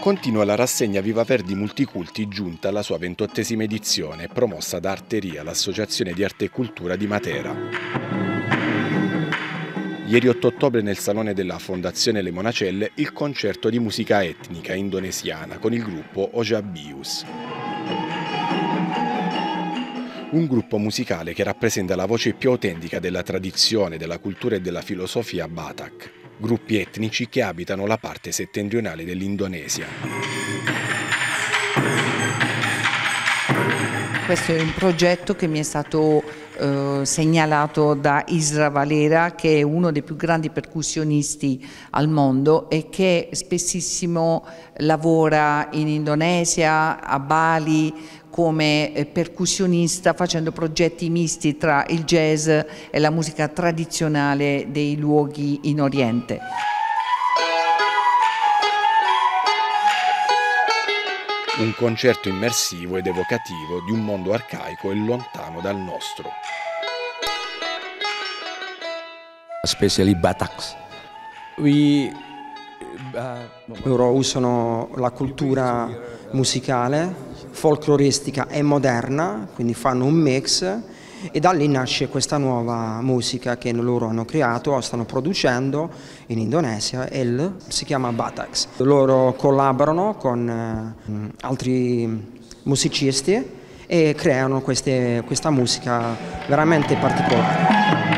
Continua la rassegna Viva Verdi Multiculti giunta alla sua 28ª edizione, promossa da Arteria, l'associazione di arte e cultura di Matera. Ieri 8 ottobre nel salone della Fondazione Le Monacelle il concerto di musica etnica indonesiana con il gruppo Ojabius. Un gruppo musicale che rappresenta la voce più autentica della tradizione, della cultura e della filosofia Batak, gruppi etnici che abitano la parte settentrionale dell'Indonesia. Questo è un progetto che mi è stato segnalato da Isra Valera, che è uno dei più grandi percussionisti al mondo e che spessissimo lavora in Indonesia, a Bali, come percussionista, facendo progetti misti tra il jazz e la musica tradizionale dei luoghi in Oriente. Un concerto immersivo ed evocativo di un mondo arcaico e lontano dal nostro. Especially Bataks. Loro usano la cultura musicale, folcloristica e moderna, quindi fanno un mix e da lì nasce questa nuova musica che loro hanno creato o stanno producendo in Indonesia e si chiama Bataks. Loro collaborano con altri musicisti e creano questa musica veramente particolare.